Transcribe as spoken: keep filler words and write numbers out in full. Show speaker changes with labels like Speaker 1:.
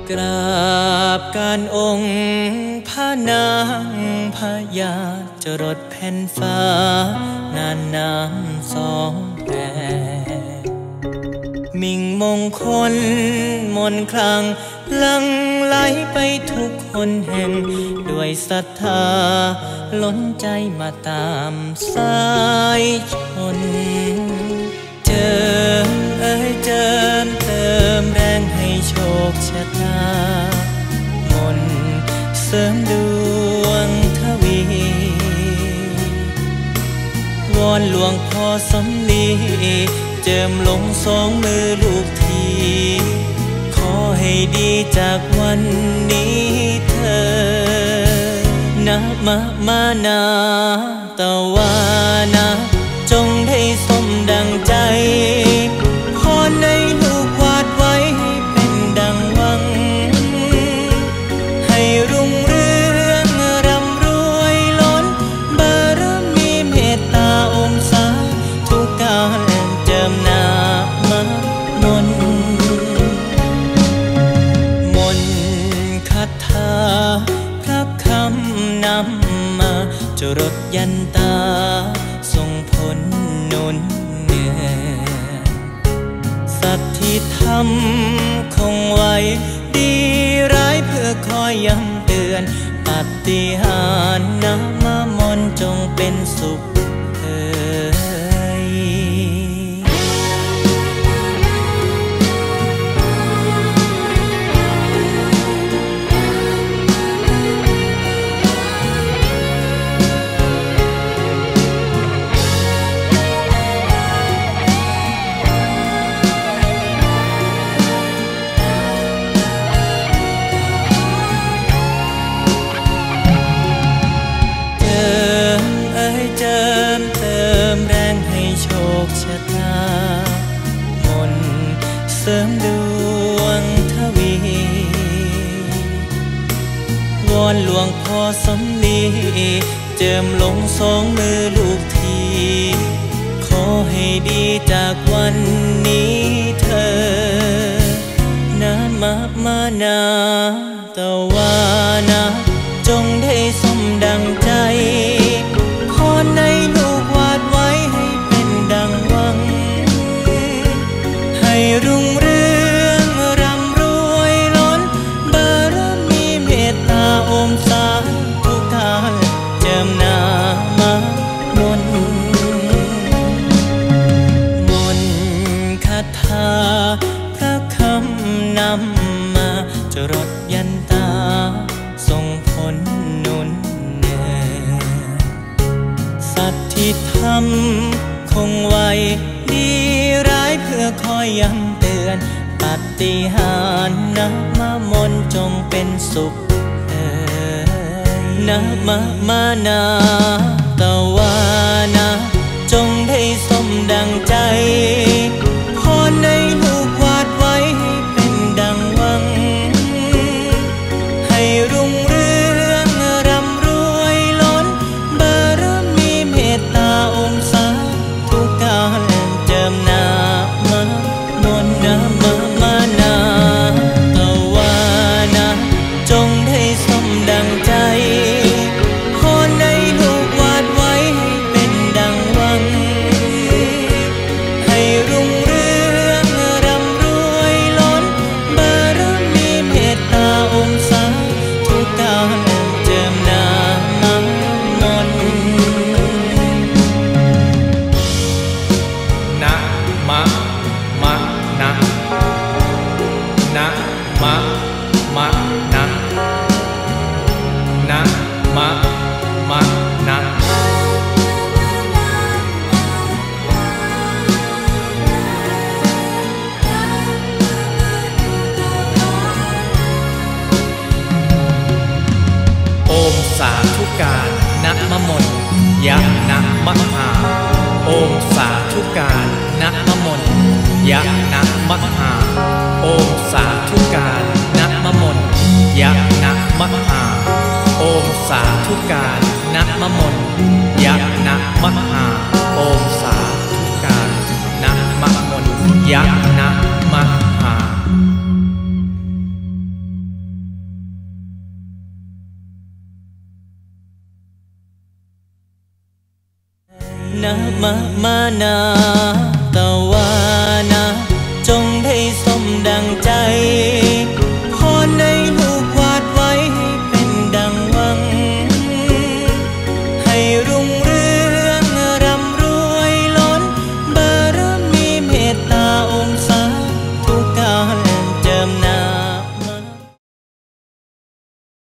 Speaker 1: กราบการองค์พระนางพญาจรดแผ่นฟ้านานน้ำสองแปรมิ่งมงคลมนคลังลังไหลไปทุกคนแห่งด้วยศรัทธาล้นใจมาตามสายชนเจิมเอ้ยเจิมเติมแรงให้โชคชะตามนเสริมดวงทวีวอนหลวงพ่อสำลีเจิมลงสองมือลูกทีขอให้ดีจากวันนี้เธอนะมะมานาตะวานะจงได้สมดังใจพรในลูกวาดไว้ให้เป็นดังหวังให้รุ่งเรืองร่ำรวยล้นบารมีเมตตาองค์สาทุกการเจิมนามมนมนคาถาพระคำนำมาจรดยันตาส่งผลหนุนเนืองสัตธิธรรมคงไว้ดีร้ายเพื่อคอยย้ำเตือนปาฏิหาริย์น้ำมามนจงเป็นสุขเอ่ยเจิมเติมแรงให้โชคชะตามนเสริมดวงทวีวอนหลวงพ่อสำลีเจิมลงสองมือลูกทีขอให้ดีจากวันนี้เธอนะมะมานาตะวานะจงได้สมดังใจพรในลูกวาดไว้ให้เป็นดังหวังให้รุ่งเรืองร่ำรวยล้นบารมีเมตตาองค์สาทุกการเจิมนามมนมนคาถาพระคำนำมาจรดยันตาส่งผลหนุนเนืองสัตธิธรรมคงไว้ดีร้ายเพื่อคอยย้ำเตือนปาฏิหาริย์นะมามนจงเป็นสุขเอ่ยนะมะมานาตะวานะจงได้สมดังใจพรในลูกวาดไว้ให้เป็นดังหวังให้รุ่งเรืองร่ำรวยล้นบารมีเมตตาองค์สาทุกการเจิมนามมนนะมะมานาตะวานะจงได้สมดังใจพรในลูกวาดไว้ให้เป็นดังหวังให้รุ่งเรืองร่ำรวยล้นบารมีเมตตาองค์สาทุกการเจิมนามมน
Speaker 2: นะมะมะนะนะมะมะนะนะมะมะนะโอมสาธุการนะมะมนยะนะมะหาโอมสาธุการนะมะมนยะนะมะหาโอมสาธุการนะมะมนยะนะมะหาโอมสาธุการนะมะมนยะนะมะหาโอมสาธุการนะมะมนยะนะมะหา
Speaker 1: มะมานาตะวานาจงได้สมดังใจพรในลูกวาดไว้เป็นดังหวังให้รุ่ง